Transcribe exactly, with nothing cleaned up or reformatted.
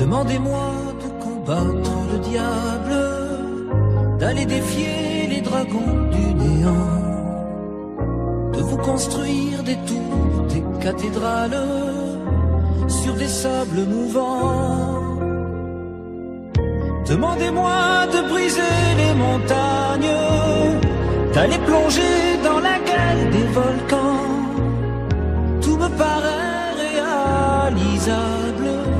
Demandez-moi de combattre le diable, d'aller défier les dragons du néant, de vous construire des tours, des cathédrales sur des sables mouvants. Demandez-moi de briser les montagnes, d'aller plonger dans la gueule des volcans. Tout me paraît réalisable